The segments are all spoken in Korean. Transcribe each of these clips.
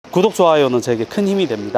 구독, 좋아요는 제게 큰 힘이 됩니다.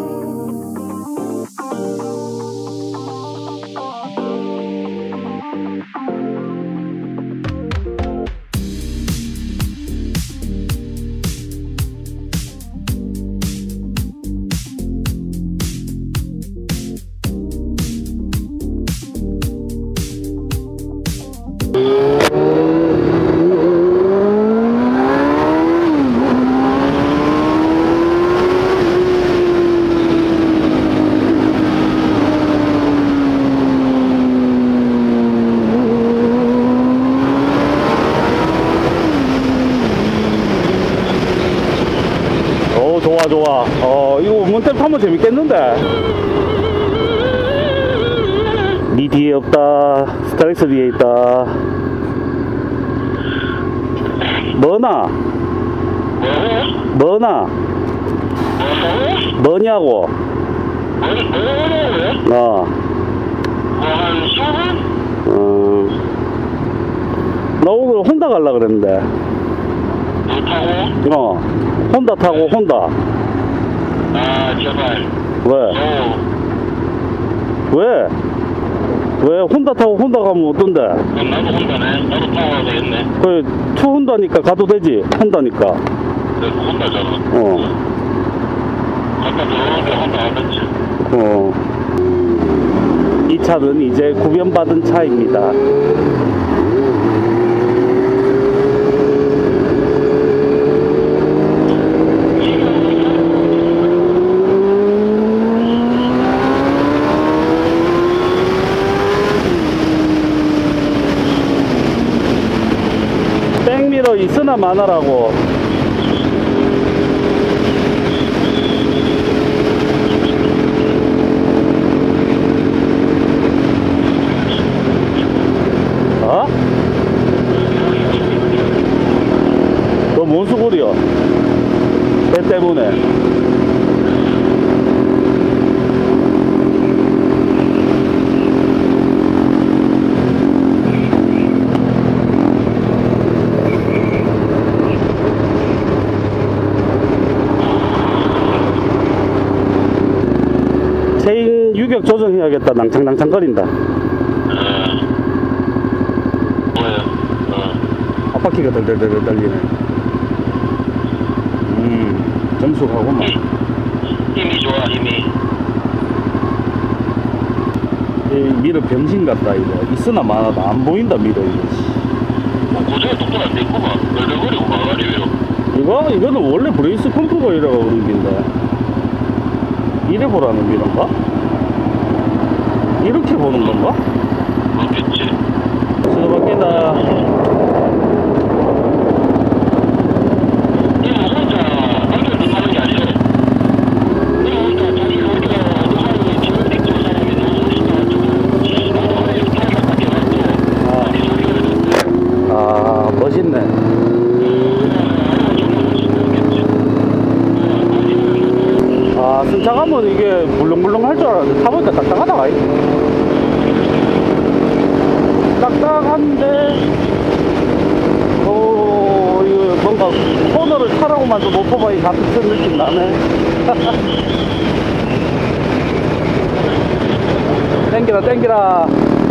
좋아. 이거 운転타면 재밌겠는데? 니 뒤에 없다. 스타렉스 뒤에 있다. 뭐냐고? 한 15분? 나 오늘 혼다 갈라 그랬는데. 너 타고? 혼다 타고, 혼다. 아, 제발. 왜? 혼다 타고 혼다 가면 어떤데? 그럼 나도 혼다네. 나도 타고 가야 되겠네. 그래, 투 혼다니까 가도 되지. 혼다니까. 그래, 혼다잖아. 아까 들어오는데 혼다 안 됐지. 이 차는 이제 구변받은 차입니다. 백미러 있으나 마나라고. 너 뭔 수고리야? 배 때문에. 체인 유격 조정해야겠다. 낭창낭창거린다. 뭐예요? 앞바퀴가 덜덜덜 달리네. 점수가고만. 힘이 좋아, 힘이. 이 미러 병신 같다 이거. 있으나 마나다. 안 보인다 미러 이거. 고정이 똑똑한 데 있구만. 널널거리고 가가리 위로. 이거는 원래 브레이스 컨트롤 이라고 그런 긴데. 이래 보라는 미러인가? 이렇게 보는 건가? 그렇겠지. 수도 바뀐다. 멋있네. 승차 가면 이게 물렁물렁 할 줄 알았는데 타보니까 딱딱하다. 딱딱한데 이거 뭔가 코너를 타라고만도 오토바이 같은 느낌 나네. 땡기라.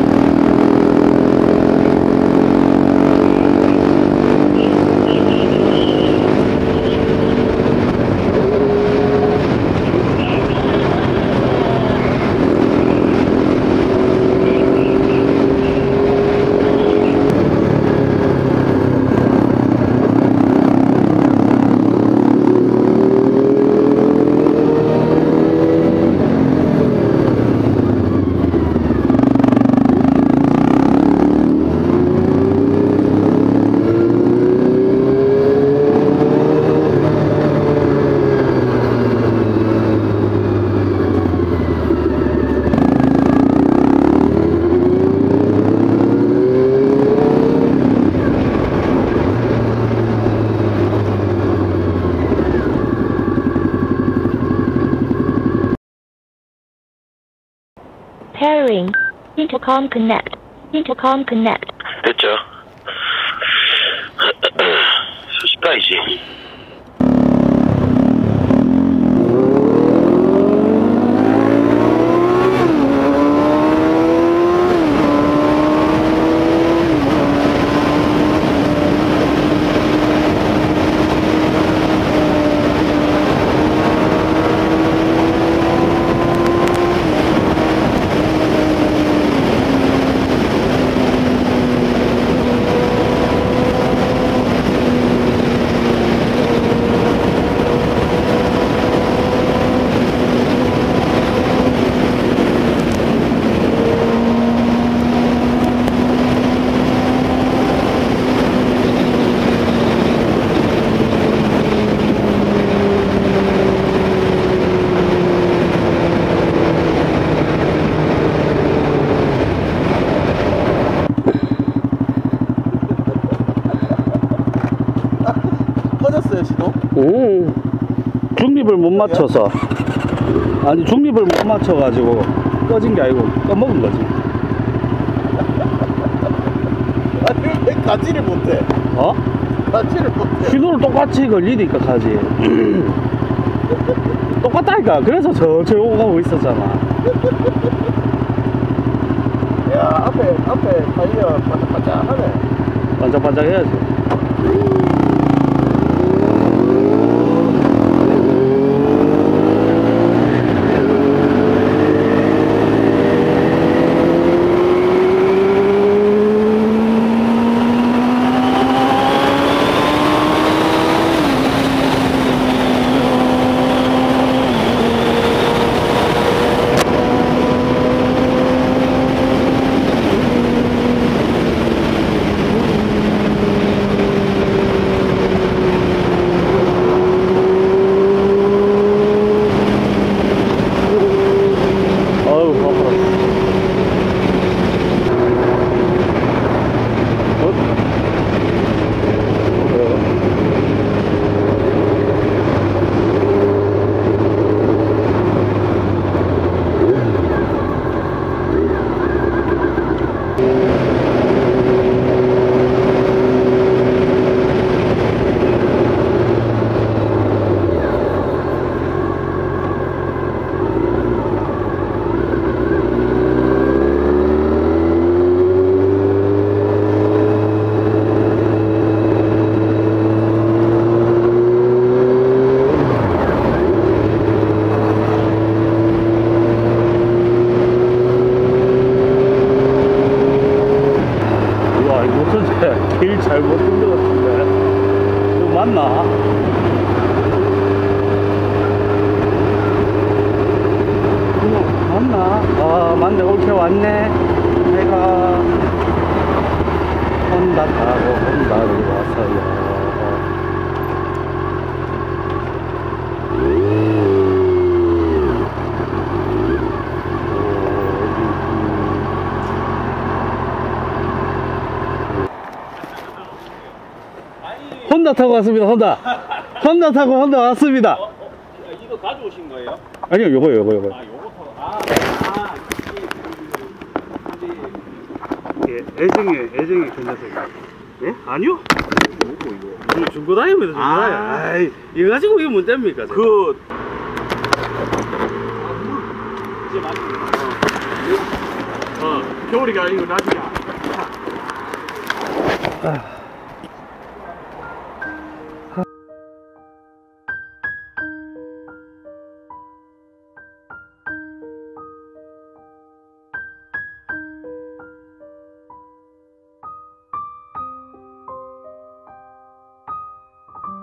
Pairing. Intercom connect. Intercom connect. 됐죠. 수십가이지. 중립을 못 맞춰서. 아니, 중립을 못 맞춰가지고 꺼진 게 아니고 꺼먹은 거지. 아니 왜 가지를 못해? 어? 가지를 못해. 신호를 똑같이 걸리니까 가지. 똑같다니까. 그래서 천천히 오고 가고 있었잖아. 야 앞에 타이어 반짝반짝하네. 반짝반짝 해야지. 길 잘못 본 것 같은데. 이거 맞나? 이거 맞나? 아, 맞네. 옳게 왔네. 내가 혼다 타고 혼다를 왔어요. 혼다 타고 왔습니다. 혼다 타고 혼다 왔습니다. 이거 가져오신 거예요? 아니요, 요거요. 요거 타고 예, 애정이 괜찮습니다. 예? 아니요? 이거 중고 다닙니다. 중고 다녀. 아이, 이거 가지고 이게 뭔 됩니까? 제가? 이제 맞습니다. 겨울이가 아니고 나중에.